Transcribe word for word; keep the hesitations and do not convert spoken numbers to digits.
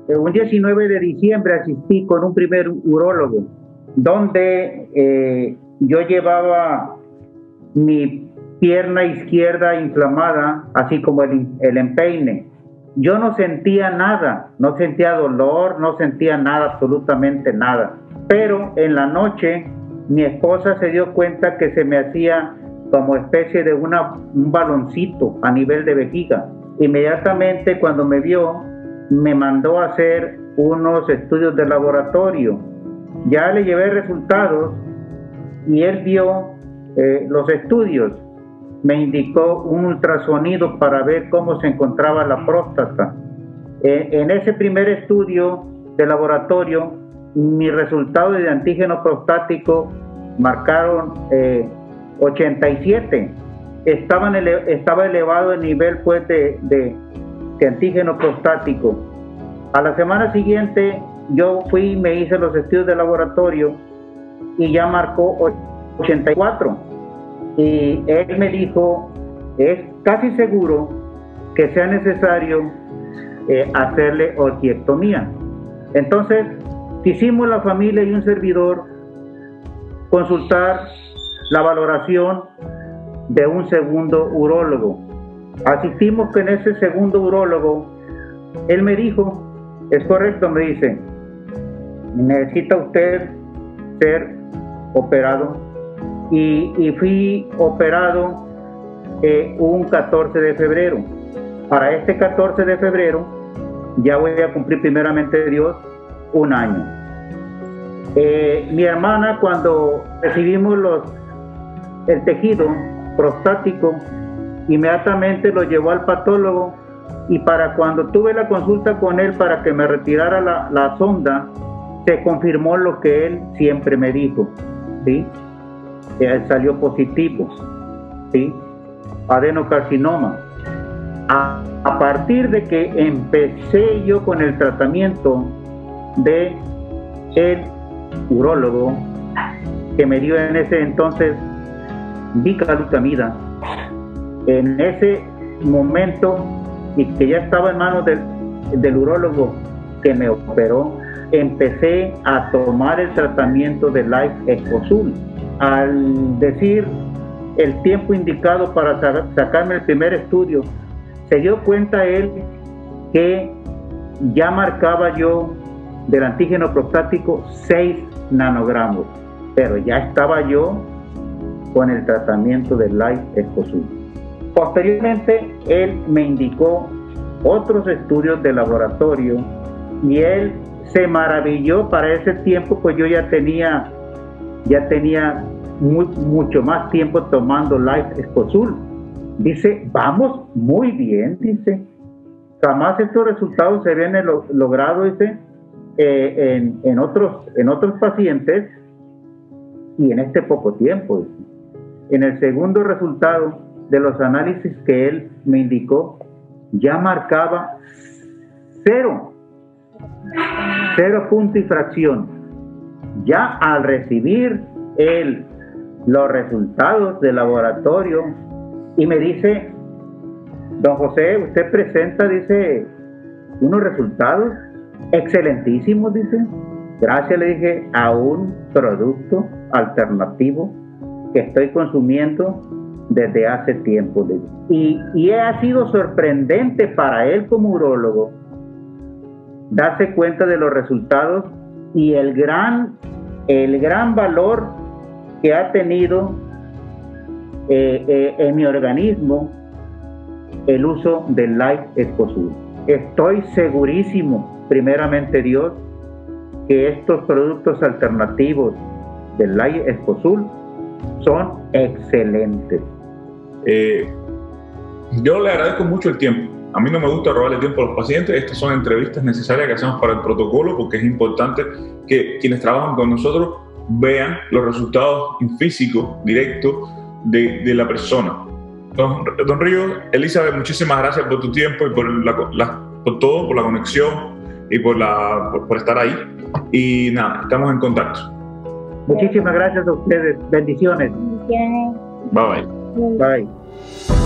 un diecinueve de diciembre asistí con un primer urólogo, donde eh, yo llevaba mi pierna izquierda inflamada, así como el, el empeine. Yo no sentía nada, no sentía dolor, no sentía nada, absolutamente nada. Pero en la noche mi esposa se dio cuenta que se me hacía como especie de una, un baloncito a nivel de vejiga. Inmediatamente cuando me vio, me mandó a hacer unos estudios de laboratorio. Ya le llevé resultados y él vio eh, los estudios. Me indicó un ultrasonido para ver cómo se encontraba la próstata. Eh, en ese primer estudio de laboratorio, mi resultado de antígeno prostático marcaron eh, ochenta y siete. Estaban ele estaba elevado el nivel pues, de, de, de antígeno prostático. A la semana siguiente yo fui y me hice los estudios de laboratorio y ya marcó ochenta y cuatro. Y él me dijo, es casi seguro que sea necesario eh, hacerle orquiectomía. Entonces, quisimos la familia y un servidor consultar la valoración de un segundo urólogo. Asistimos con ese segundo urólogo. Él me dijo, es correcto, me dice, necesita usted ser operado. Y, y fui operado eh, un catorce de febrero. Para este catorce de febrero ya voy a cumplir primeramente Dios un año. Eh, mi hermana, cuando recibimos los, el tejido prostático, inmediatamente lo llevó al patólogo, y para cuando tuve la consulta con él para que me retirara la, la sonda, se confirmó lo que él siempre me dijo, ¿sí? Eh, salió positivo, ¿sí? Adenocarcinoma. A, a partir de que empecé yo con el tratamiento de el urólogo que me dio en ese entonces bicalutamida, en ese momento, y que ya estaba en manos del, del urólogo que me operó, empecé a tomar el tratamiento de Life Esposul. Al decir el tiempo indicado para sacarme el primer estudio, se dio cuenta él que ya marcaba yo del antígeno prostático seis nanogramos, pero ya estaba yo con el tratamiento del Life Esposul. Posteriormente, él me indicó otros estudios de laboratorio y él se maravilló. Para ese tiempo, pues yo ya tenía ya tenía muy, mucho más tiempo tomando Life Esposul. Dice, vamos muy bien, dice. Jamás estos resultados se habían lo, logrado, dice, eh, en, en, otros, en otros pacientes y en este poco tiempo. Dice. En el segundo resultado de los análisis que él me indicó, ya marcaba cero, cero punto y fracción. Ya al recibir él los resultados del laboratorio y me dice, don José, usted presenta, dice, unos resultados excelentísimos, dice. Gracias, le dije, a un producto alternativo que estoy consumiendo desde hace tiempo. Le dije. Y, y ha sido sorprendente para él como urólogo darse cuenta de los resultados y el gran, el gran valor que ha tenido eh, eh, en mi organismo el uso del Life Esposul. Estoy segurísimo, primeramente Dios, que estos productos alternativos del Life Esposul son excelentes. Eh, yo le agradezco mucho el tiempo. A mí no me gusta robarle tiempo a los pacientes. Estas son entrevistas necesarias que hacemos para el protocolo, porque es importante que quienes trabajan con nosotros vean los resultados en físico, directo de, de la persona. Don, don Ríos, Elizabeth, muchísimas gracias por tu tiempo y por, la, la, por todo, por la conexión y por, la, por, por estar ahí. Y nada, estamos en contacto. Muchísimas gracias a ustedes. Bendiciones. Bendiciones. Bye bye. Bye.